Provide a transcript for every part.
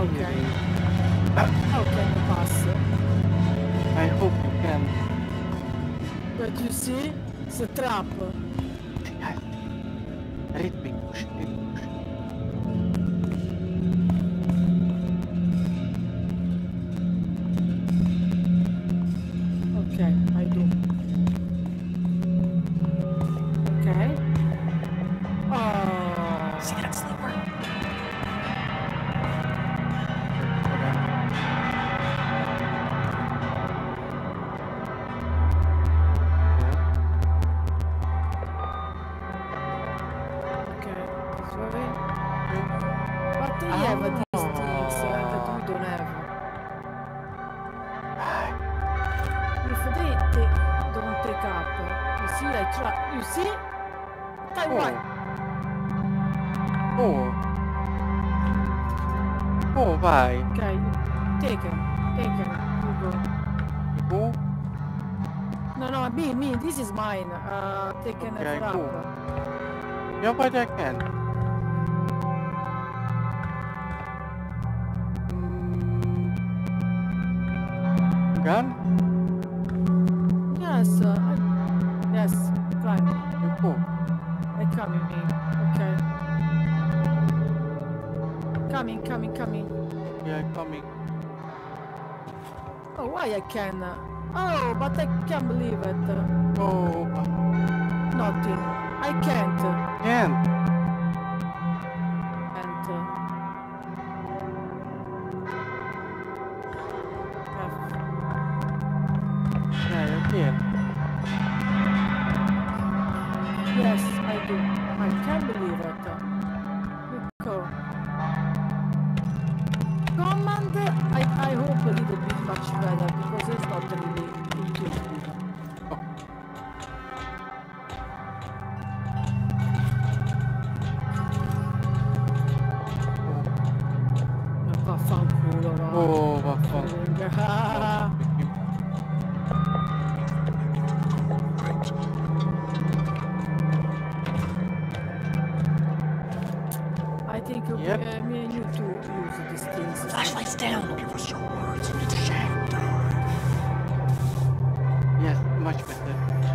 Okay. How can you pass? I hope you can. But you see, it's a trap. Yes. Let me push it. Okay, I do. Okay. Oh. See that sleeper? Okay, this way. But they have these things that we don't have. If they don't take up, you see, I try. You see? Taiwan. Oh. Oh, why? Okay, take him. Take him. You go. Go? No, me. This is mine. Taken Okay, a go. trap. Yeah, but I can. Gun? Yes, yes, climb. You go. I coming. Okay. Coming. Yeah, coming. Oh, why I can? Oh, but I can't believe it. Oh, Nothing. I can't. can't. Yeah, you can. Yes, I do. I can't believe it. Go. Command, I hope a little bit much better because it's not really intuitive. Oh. Vaffanculo, va. Oh, vaffanculo. Ah. I think Yep. me and you two use these things. Flashlight's down. Give us your words and it shan't die. Yes, much better.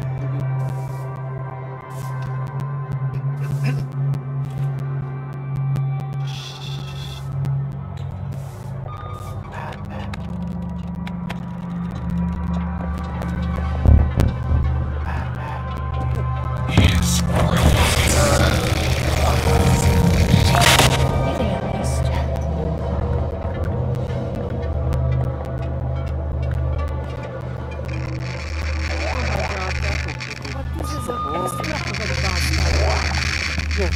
Yes. Anything at least. But this is a extra very bastard. Yes.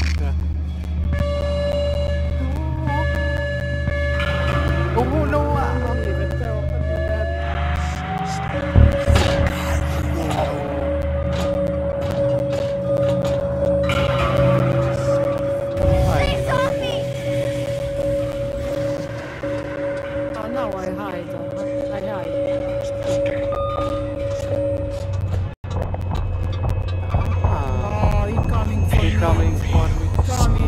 Oh no! Believe it, però, Please help me! oh, now I hide. I hide. Ah, Oh, he coming for he me. coming for me. Coming.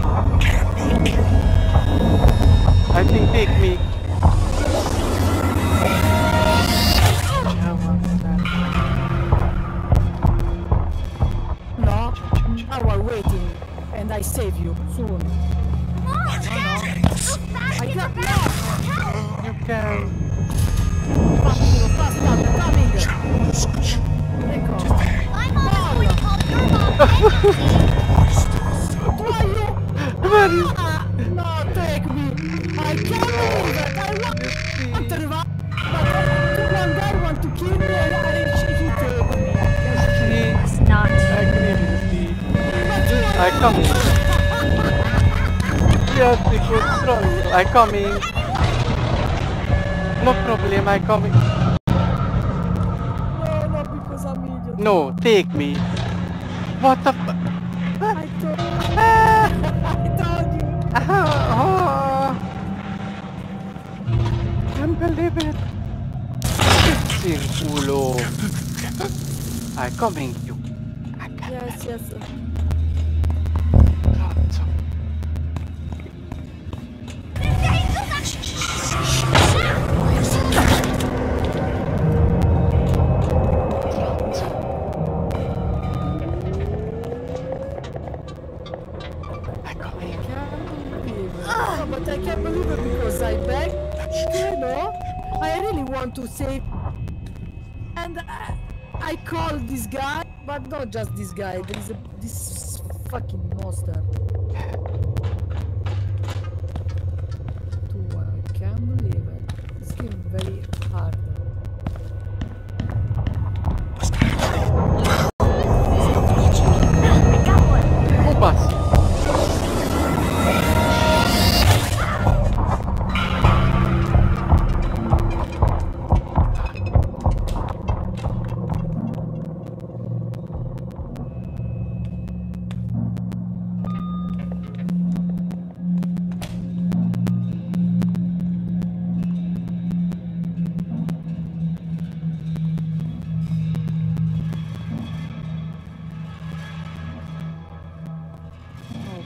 I think take me. No, now I'm waiting, and I save you soon. Mom, Dad! Look fast, I get got back! You can. Fanculo, fast up, coming. Ecco. I'm also going to call your mom Why you? No, take me. I can't believe it. I want to revive, but one guy want to kill me, and he take me. It's not. I coming. Yes, because strong. I coming. No problem, I coming. No, because I'm idiot. No, take me. What the f- I told I told you. Oh, unbelievable. Culo. I coming you. I can. Yes. but I can't believe it because I begged, you know? I really want to save. And I called this guy, but not just this guy. There is this fucking monster. I can't believe it. It's getting very hard. Opas!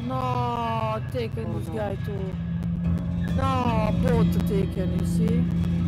No, taken this guy too. No, both taken, you see?